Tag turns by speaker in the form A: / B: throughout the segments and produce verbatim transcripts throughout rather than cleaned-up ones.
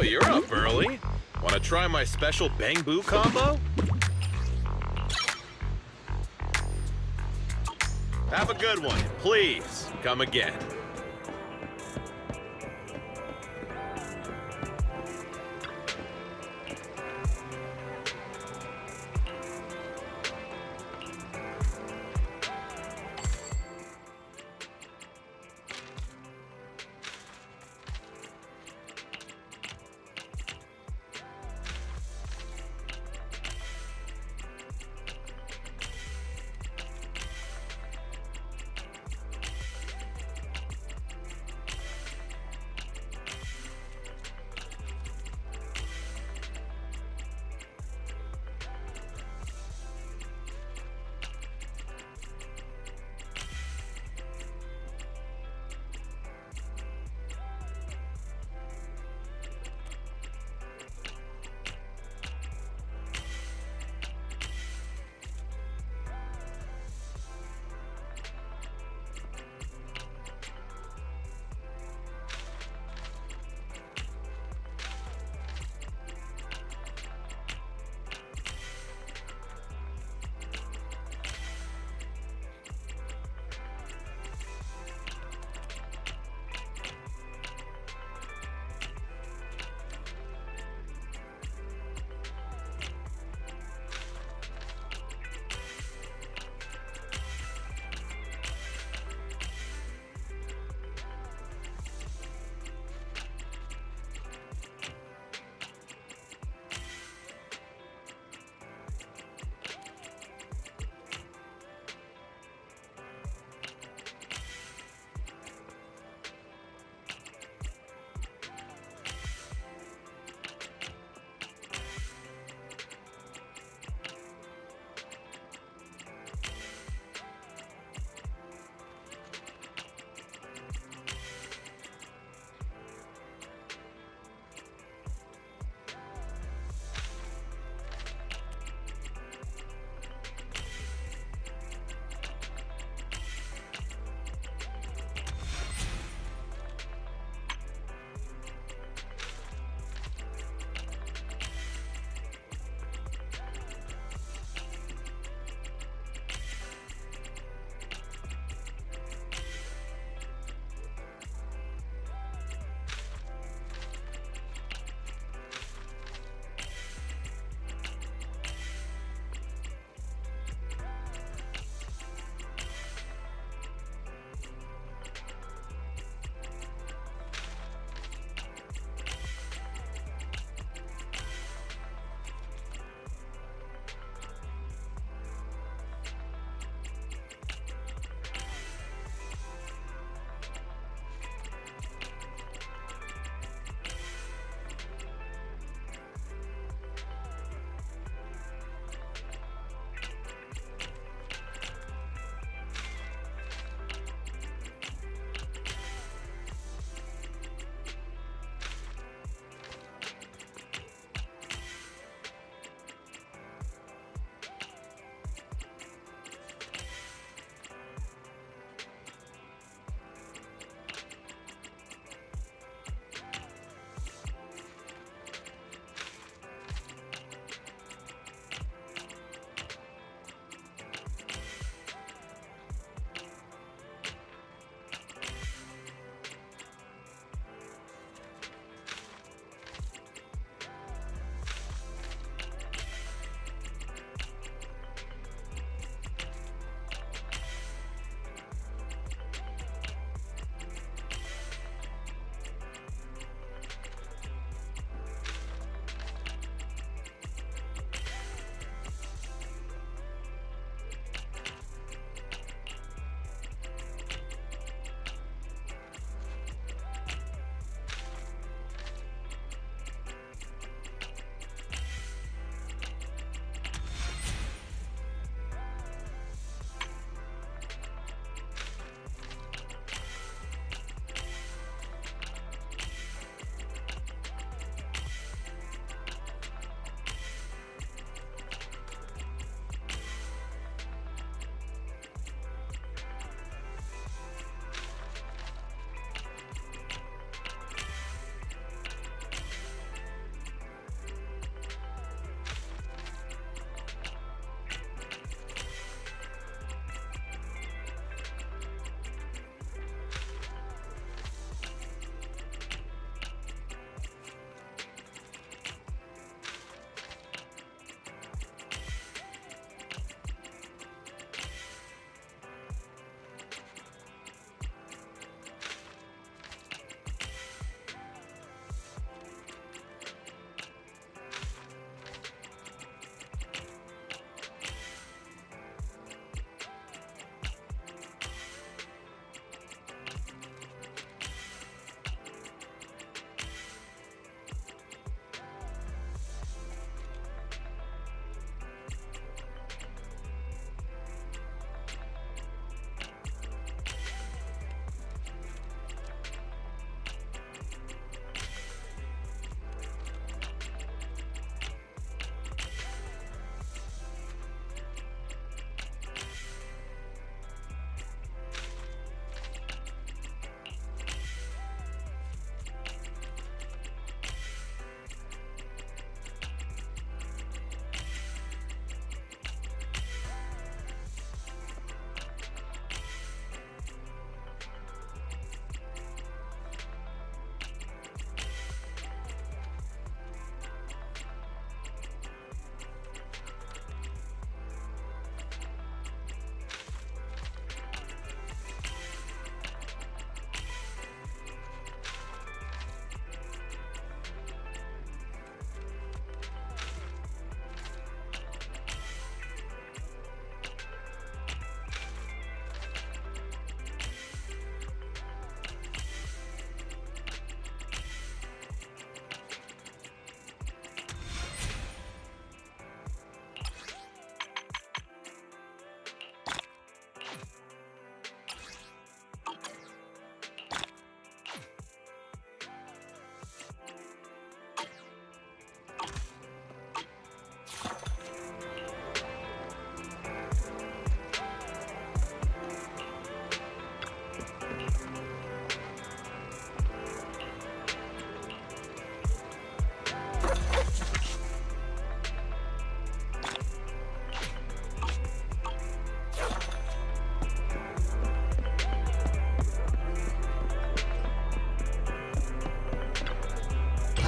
A: you're up early. Want to try my special Bang Boo combo? Have a good one. Please, come again.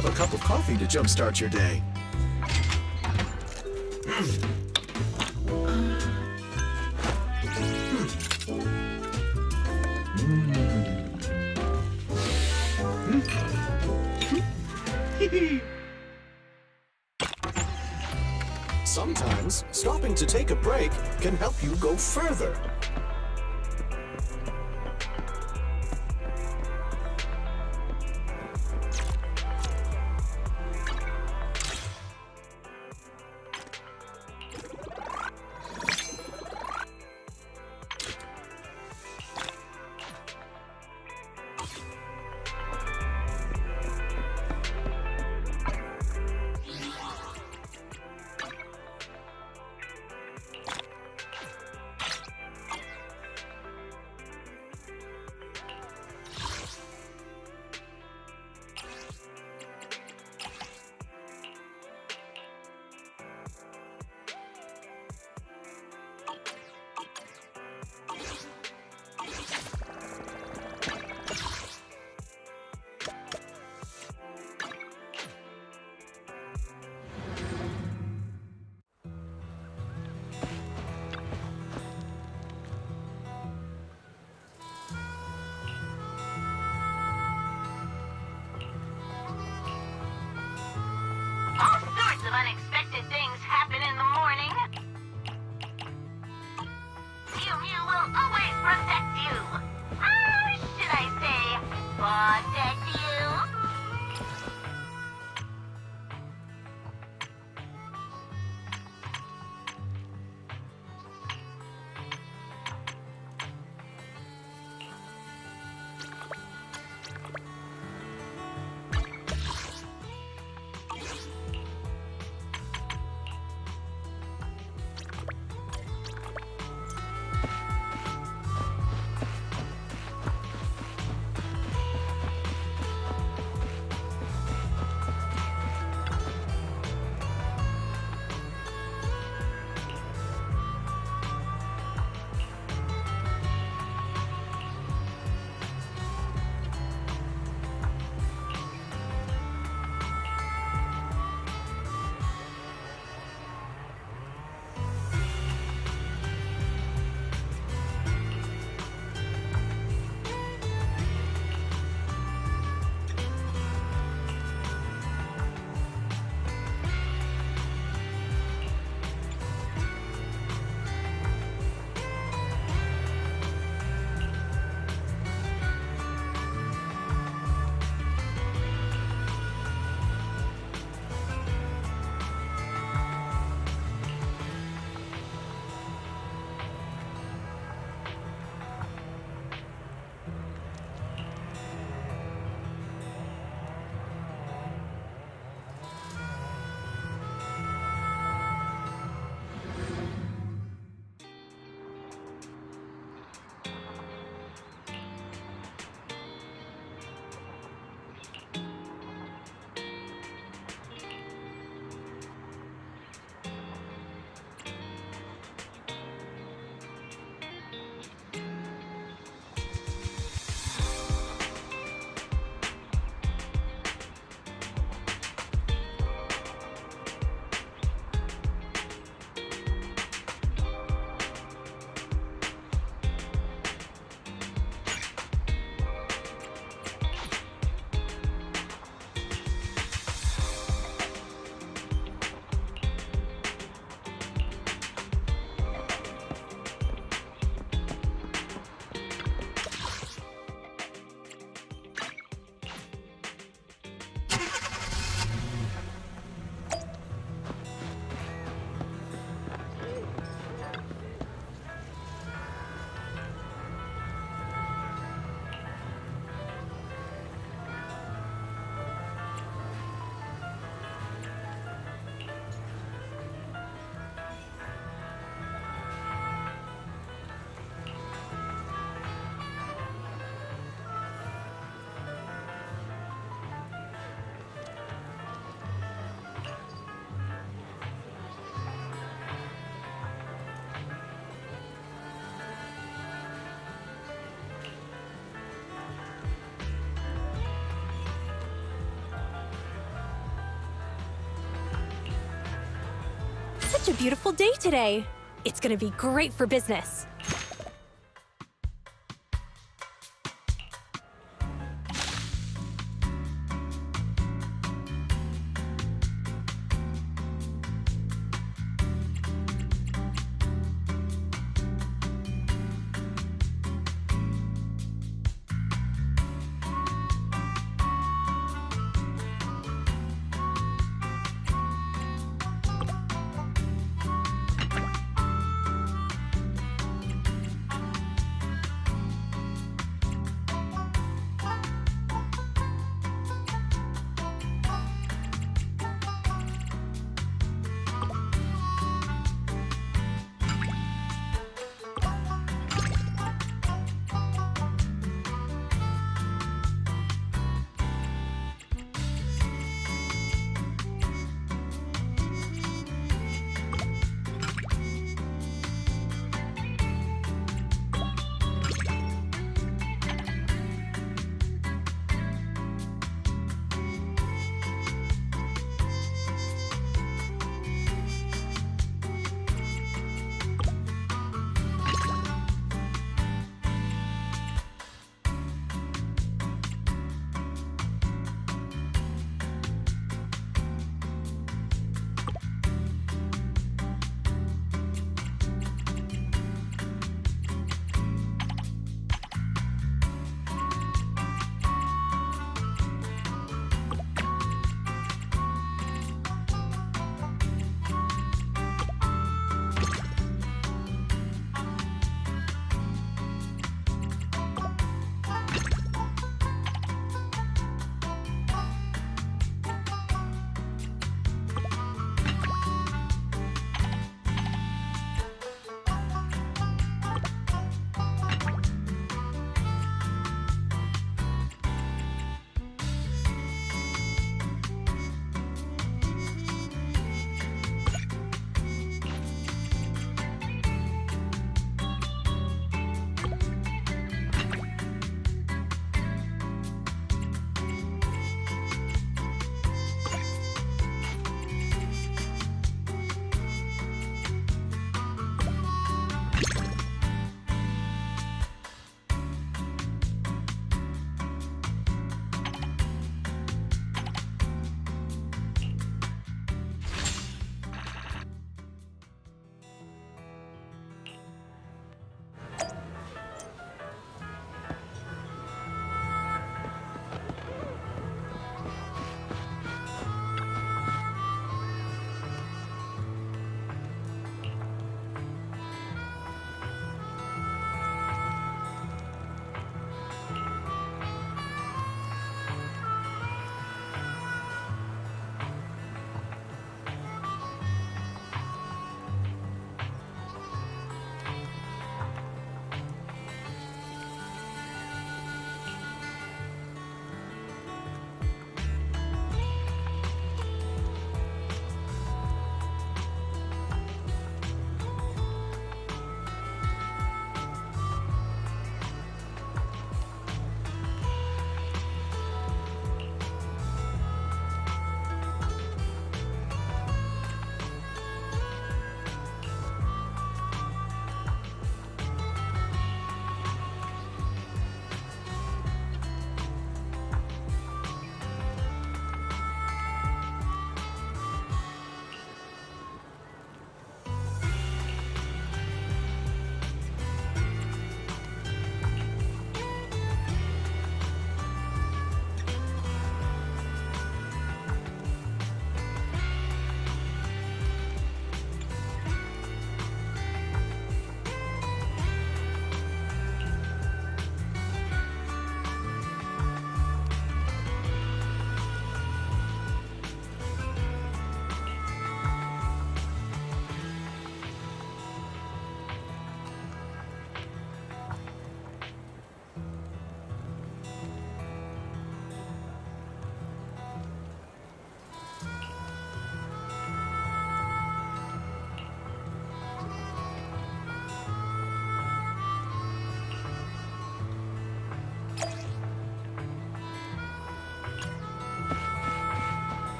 B: have a cup of coffee to jumpstart your day. Sometimes, stopping to take a break can help you go further.
C: such a beautiful day today. It's gonna be great for business.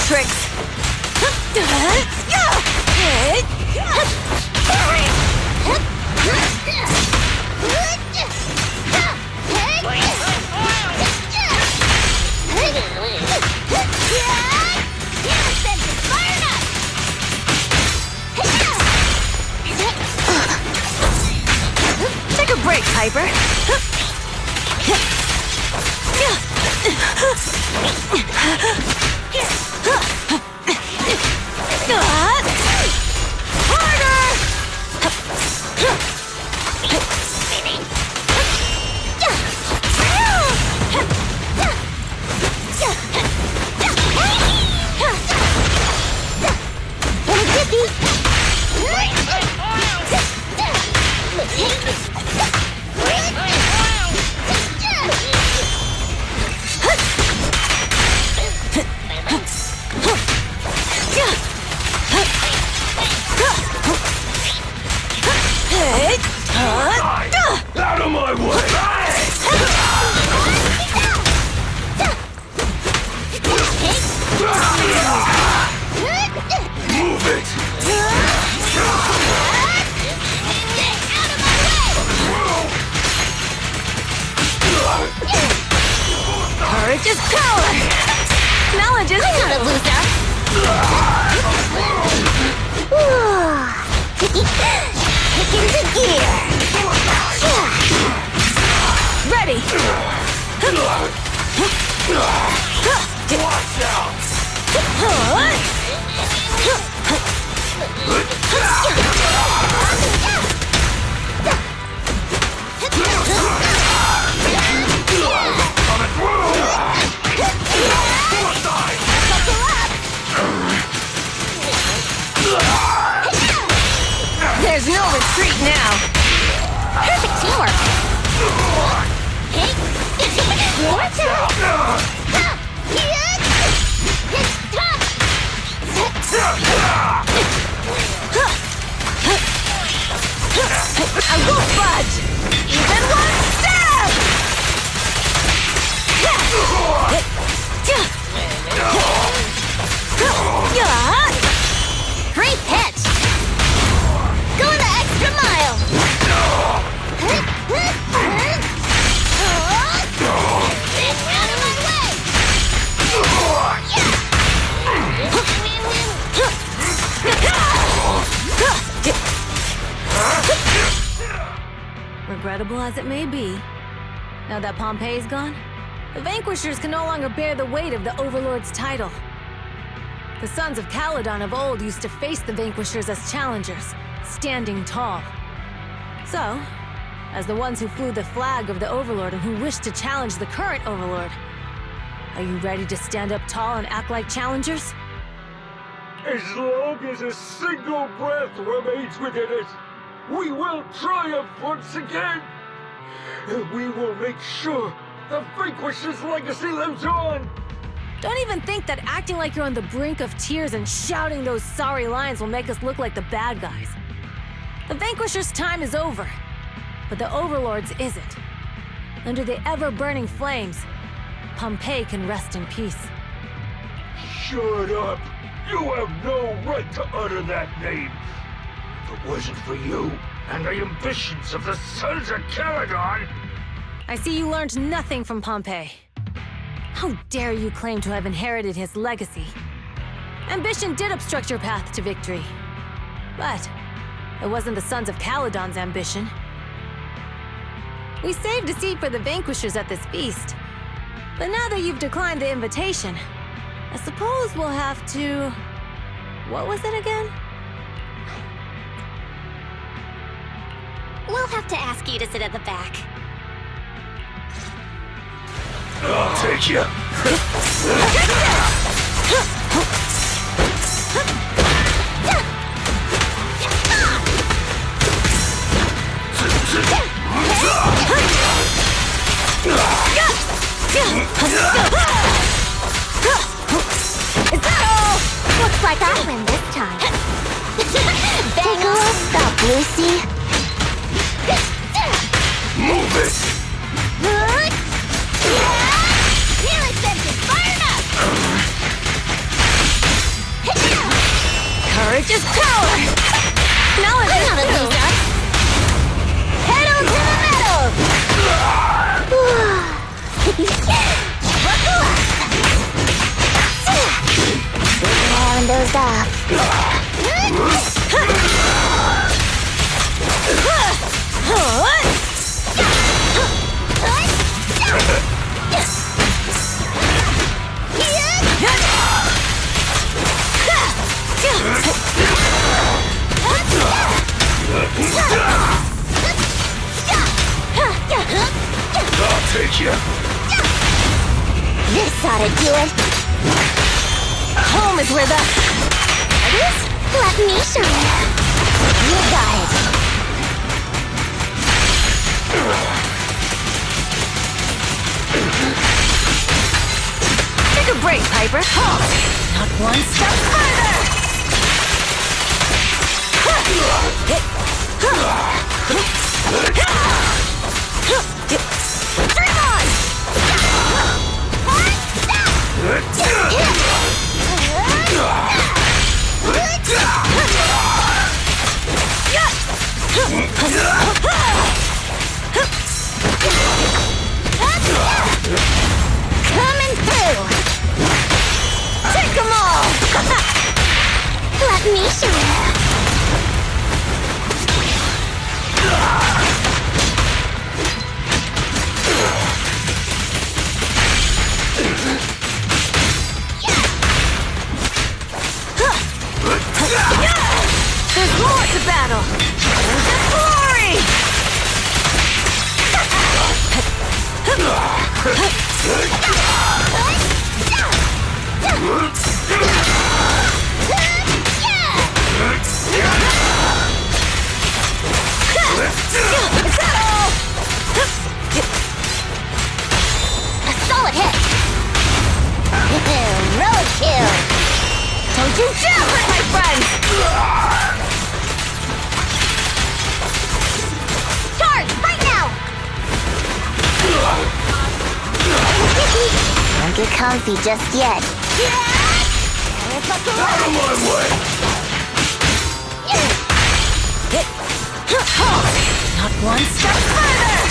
C: tricks. Take a break, Piper.
D: Out of my way! Move it!
C: Courage is power! Knowledge is not a loser! Kick into gear! Ready!
D: Watch out!
C: There's no retreat now! Perfect teamwork! Watch out! I won't budge! Even one step! Great pitch! Going the extra mile! Out of my way! Regrettable as it may be, now that Pompey's gone, the Vanquishers can no longer bear the weight of the Overlord's title. The sons of Caledon of old used to face the Vanquishers as challengers, standing tall. So, as the ones who flew the flag of the Overlord and who wished to challenge the current Overlord, are you ready to stand up tall and act like challengers?
D: As long as a single breath remains within us, we will triumph once again! And we will make sure the Vanquisher's legacy lives on!
C: Don't even think that acting like you're on the brink of tears and shouting those sorry lines will make us look like the bad guys. The Vanquisher's time is over, but the Overlord's isn't. Under the ever-burning flames, Pompey can rest in peace.
D: Shut up! You have no right to utter that name! If it wasn't for you and the ambitions of the sons of Caledon...
C: I see you learned nothing from Pompey. How dare you claim to have inherited his legacy? Ambition did obstruct your path to victory. But it wasn't the sons of Caledon's ambition. We saved a seat for the Vanquishers at this feast. But now that you've declined the invitation, I suppose we'll have to... What was it again?
E: We'll have to ask you to sit at the back.
D: I'll take you!
E: Is that all? Looks like I win this time. Take a rest up, Lucy.
D: Move it!
E: Here I sent it, fired up! closed off.
D: I'll take you.
E: This ought to do it.
C: Home is where the...
E: It is? Let me show you. You got it.
C: Take a break, Piper. Halt! Not one step further! Dream on!
E: Coming through.
C: Take them all!
E: Let me show you.
C: There's more to battle! And just glory! Is that all?
E: A solid hit. Roadkill.
C: Don't you dare hurt my friends!
E: Charge right now. Don't get comfy just yet.
D: Out of my way.
C: Not one step further!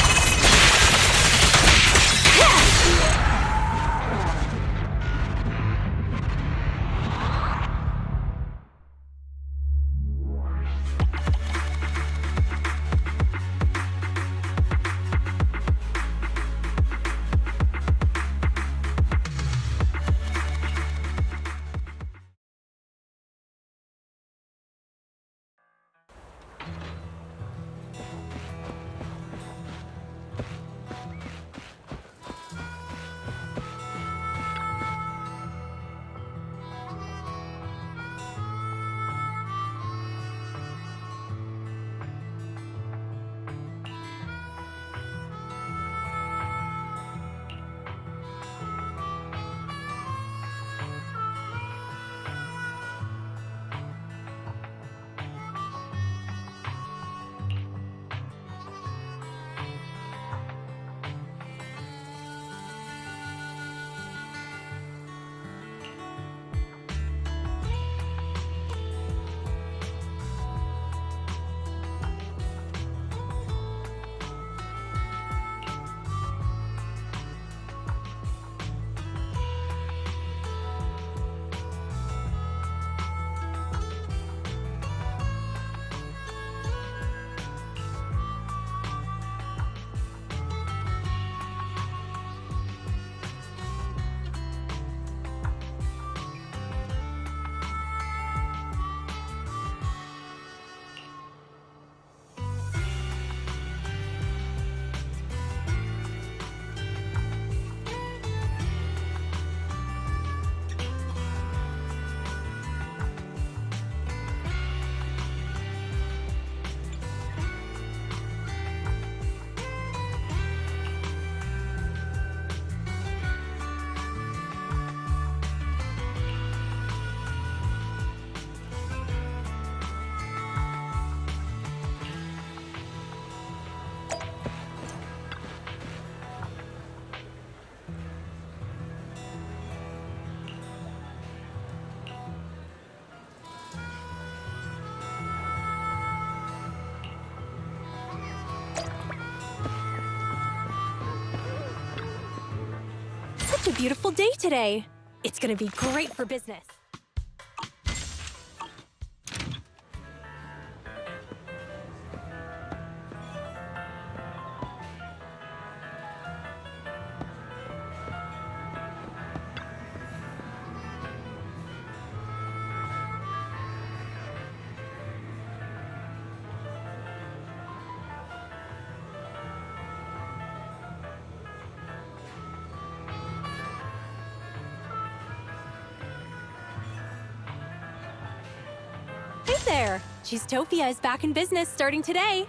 C: Such a beautiful day today. It's gonna be great for business.
F: there! Cheesetopia is back in business starting today.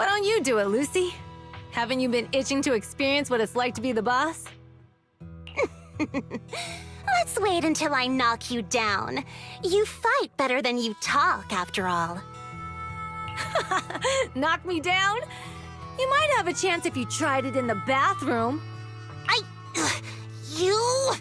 C: Why don't you do it, Lucy? Haven't you been itching to experience what it's like to be the boss?
E: Let's wait until I knock you down. You fight better than you talk, after all.
C: Knock me down? You might have a chance if you tried it in the bathroom.
E: I... You...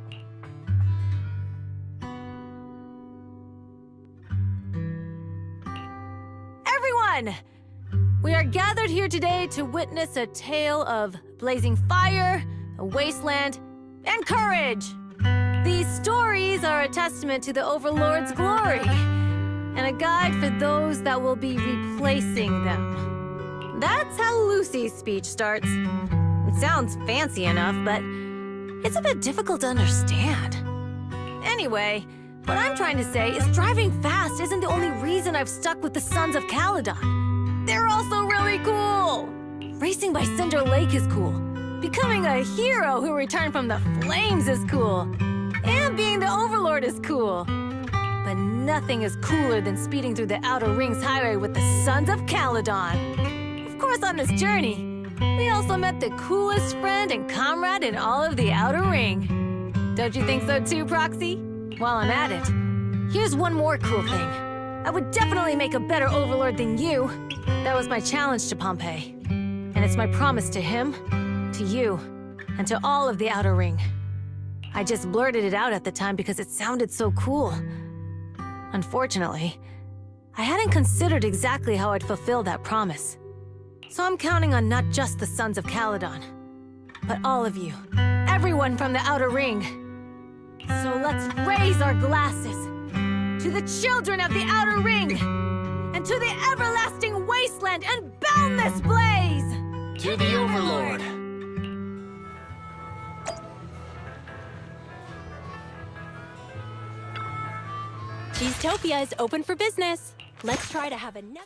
C: Everyone! We are gathered here today to witness a tale of blazing fire, a wasteland, and courage. These stories are a testament to the Overlord's glory, and a guide for those that will be replacing them. That's how Lucy's speech starts. It sounds fancy enough, but it's a bit difficult to understand. Anyway, what I'm trying to say is driving fast isn't the only reason I've stuck with the Sons of Caledon. They're also really cool! Racing by Cinder Lake is cool. Becoming a hero who returned from the flames is cool. And being the Overlord is cool. But nothing is cooler than speeding through the Outer Rings highway with the Sons of Caledon. Of course, on this journey, we also met the coolest friend and comrade in all of the Outer Ring. Don't you think so too, Proxy? While I'm at it, here's one more cool thing. I would definitely make a better Overlord than you. That was my challenge to Pompey. And it's my promise to him, to you, and to all of the Outer Ring. I just blurted it out at the time because it sounded so cool. Unfortunately, I hadn't considered exactly how I'd fulfill that promise. So I'm counting on not just the Sons of Caledon, but all of you, everyone from the Outer Ring. So let's raise our glasses to the children of the Outer Ring, and to the everlasting wasteland and boundless blaze!
B: To the Overlord!
F: Cheesetopia is open for business. Let's try to have a nut.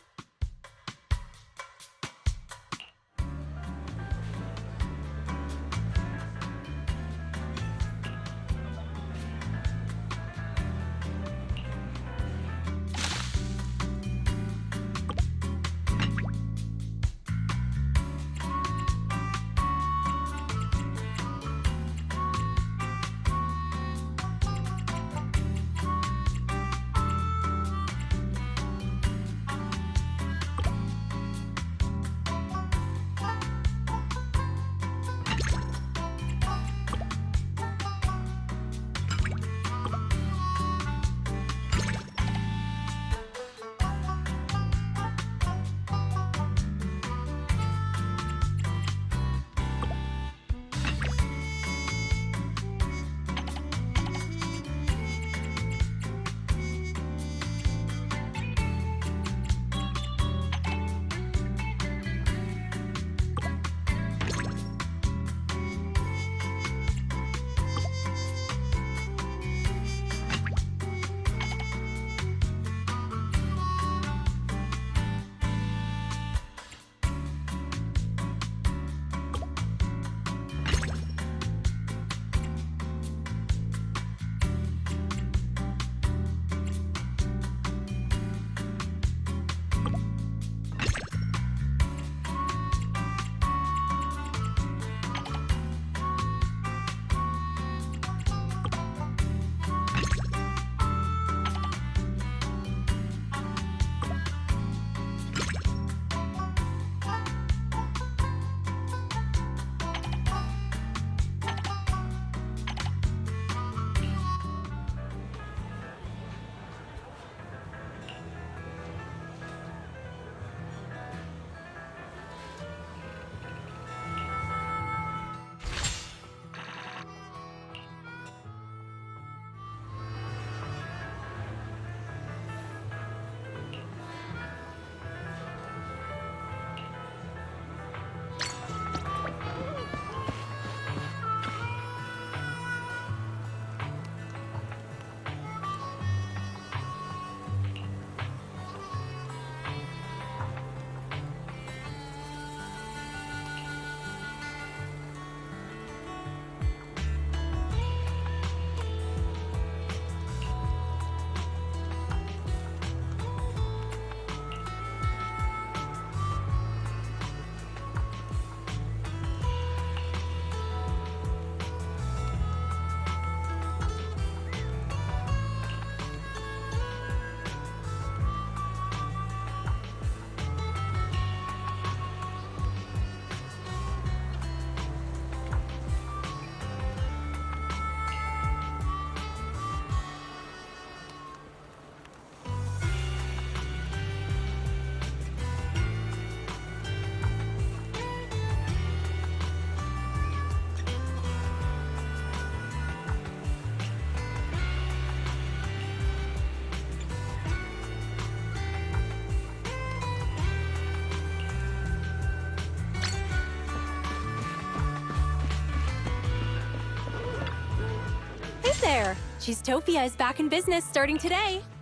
F: there! Cheesetopia is back in business starting today.